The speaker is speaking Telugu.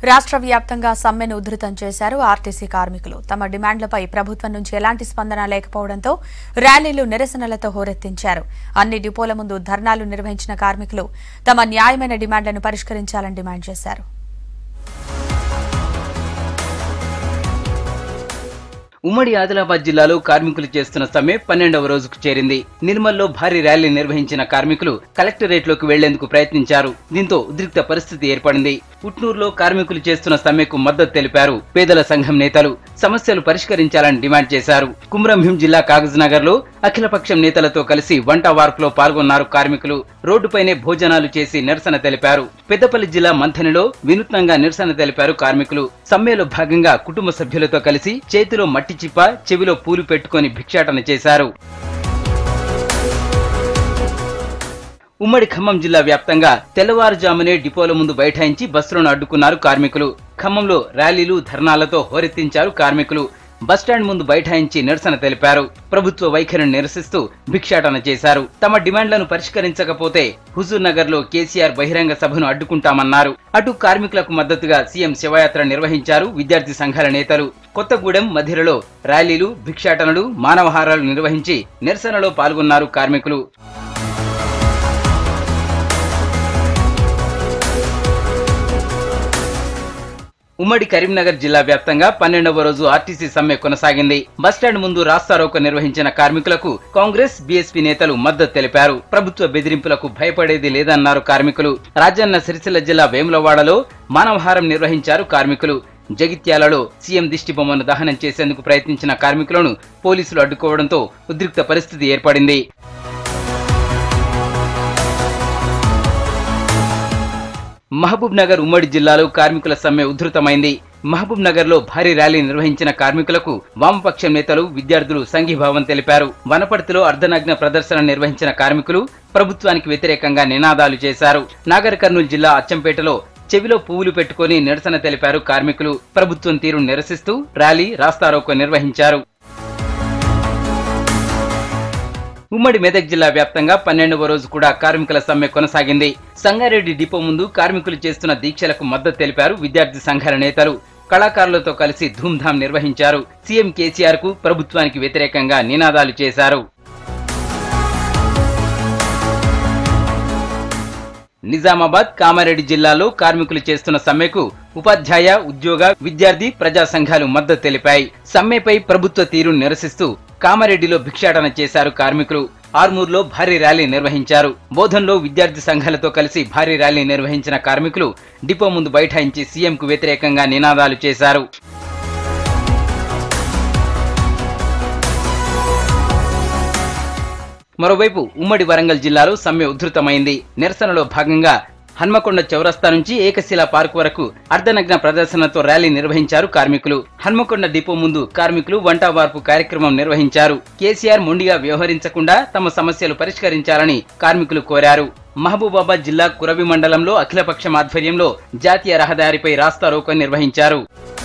రాష్ట్ర వ్యాప్తంగా సమ్మెను ఉధృతం చేశారు ఆర్టీసీ కార్మికులు. తమ డిమాండ్లపై ప్రభుత్వం నుంచి ఎలాంటి స్పందన లేకపోవడంతో ర్యాలీలు నిరసనలతో హోరెత్తించారు. అన్ని డిపోల ముందు ధర్నాలు నిర్వహించిన కార్మికులు తమ న్యాయమైన డిమాండ్లను పరిష్కరించాలని డిమాండ్ చేశారు. ఉమ్మడి ఆదిలాబాద్ జిల్లాలో కార్మికులు చేస్తున్న సమ్మె 12వ రోజుకు చేరింది. నిర్మల్లో భారీ ర్యాలీ నిర్వహించిన కార్మికులు కలెక్టరేట్లోకి వెళ్లేందుకు ప్రయత్నించారు. దీంతో ఉద్రిక్త పరిస్థితి ఏర్పడింది. ఉట్నూరులో కార్మికులు చేస్తున్న సమ్మెకు మద్దతు తెలిపారు పేదల సంఘం నేతలు. సమస్యలు పరిష్కరించాలని డిమాండ్ చేశారు. కుమ్రంభీం జిల్లా కాగజ్నగర్ లో అఖిలపక్షం నేతలతో కలిసి వంట వార్పులో పాల్గొన్నారు కార్మికులు. రోడ్డుపైనే భోజనాలు చేసి నిరసన తెలిపారు. పెద్దపల్లి జిల్లా మంథనిలో వినూత్నంగా నిరసన తెలిపారు కార్మికులు. సమ్మెలో భాగంగా కుటుంబ సభ్యులతో కలిసి చేతిలో మట్టి చిప్ప, చెవిలో పూలు పెట్టుకుని భిక్షాటన చేశారు. ఉమ్మడి ఖమ్మం జిల్లా వ్యాప్తంగా తెల్లవారుజామునే డిపోల ముందు బైఠాయించి బస్సులను అడ్డుకున్నారు కార్మికులు. ఖమ్మంలో ర్యాలీలు, ధర్నాలతో హోరెత్తించారు కార్మికులు. బస్టాండ్ ముందు బైఠాయించి నిరసన తెలిపారు. ప్రభుత్వ వైఖరిని నిరసిస్తూ భిక్షాటన చేశారు. తమ డిమాండ్లను పరిష్కరించకపోతే హుజూర్ నగర్ లో కేసీఆర్ బహిరంగ సభను అడ్డుకుంటామన్నారు. అటు కార్మికులకు మద్దతుగా సీఎం శివయాత్ర నిర్వహించారు విద్యార్థి సంఘాల నేతలు. కొత్తగూడెం, మధిరలో ర్యాలీలు, భిక్షాటనలు, మానవహారాలు నిర్వహించి నిరసనలో పాల్గొన్నారు కార్మికులు. ఉమ్మడి కరీంనగర్ జిల్లా వ్యాప్తంగా 12వ రోజు ఆర్టీసీ సమ్మె కొనసాగింది. బస్టాండ్ ముందు రాస్తారోకో నిర్వహించిన కార్మికులకు కాంగ్రెస్, బీఎస్పీ నేతలు మద్దతు తెలిపారు. ప్రభుత్వ బెదిరింపులకు భయపడేది లేదన్నారు కార్మికులు. రాజన్న సిరిసిల్ల జిల్లా వేములవాడలో మానవహారం నిర్వహించారు కార్మికులు. జగిత్యాలలో సీఎం దిష్టిబొమ్మను దహనం చేసేందుకు ప్రయత్నించిన కార్మికులను పోలీసులు అడ్డుకోవడంతో ఉద్రిక్త పరిస్థితి ఏర్పడింది. మహబూబ్ నగర్ ఉమ్మడి జిల్లాలో కార్మికుల సమ్మె ఉధృతమైంది. మహబూబ్ నగర్ లో భారీ ర్యాలీ నిర్వహించిన కార్మికులకు వామపక్షం నేతలు, విద్యార్థులు సంఘీభావం తెలిపారు. వనపర్తిలో అర్ధనగ్న ప్రదర్శన నిర్వహించిన కార్మికులు ప్రభుత్వానికి వ్యతిరేకంగా నినాదాలు చేశారు. నాగర్ కర్నూలు జిల్లా అచ్చంపేటలో చెవిలో పువ్వులు పెట్టుకుని నిరసన తెలిపారు కార్మికులు. ప్రభుత్వం తీరును నిరసిస్తూ ర్యాలీ, రాస్తారోకో నిర్వహించారు. ఉమ్మడి మెదక్ జిల్లా వ్యాప్తంగా 12వ రోజు కూడా కార్మికుల సమ్మె కొనసాగింది. సంగారెడ్డి డిపో ముందు కార్మికులు చేస్తున్న దీక్షలకు మద్దతు తెలిపారు విద్యార్థి సంఘాల నేతలు. కళాకారులతో కలిసి ధూమ్ధాం నిర్వహించారు. సీఎం కేసీఆర్ కు, ప్రభుత్వానికి వ్యతిరేకంగా నినాదాలు చేశారు. నిజామాబాద్, కామారెడ్డి జిల్లాలో కార్మికులు చేస్తున్న సమ్మెకు ఉపాధ్యాయ, ఉద్యోగ, విద్యార్థి, ప్రజా సంఘాలు మద్దతు తెలిపాయి. సమ్మెపై ప్రభుత్వ తీరును నిరసిస్తూ కామారెడ్డిలో భిక్షాటన చేశారు కార్మికులు. ఆర్మూర్లో భారీ ర్యాలీ నిర్వహించారు. బోధన్లో విద్యార్థి సంఘాలతో కలిసి భారీ ర్యాలీ నిర్వహించిన కార్మికులు డిపో ముందు బైఠాయించి సీఎంకు వ్యతిరేకంగా నినాదాలు చేశారు. మరోవైపు ఉమ్మడి వరంగల్ జిల్లాలో సమ్మె ఉధృతమైంది. నిరసనలో భాగంగా హన్మకొండ చౌరస్తా నుంచి ఏకశిలా పార్క్ వరకు అర్ధనగ్న ప్రదర్శనతో ర్యాలీ నిర్వహించారు కార్మికులు. హన్మకొండ డిపో ముందు కార్మికులు వంట వార్పు కార్యక్రమం నిర్వహించారు. కేసీఆర్ మొండిగా వ్యవహరించకుండా తమ సమస్యలు పరిష్కరించాలని కార్మికులు కోరారు. మహబూబాబాద్ జిల్లా కురవి మండలంలో అఖిలపక్షం ఆధ్వర్యంలో జాతీయ రహదారిపై రాస్తారోకో నిర్వహించారు.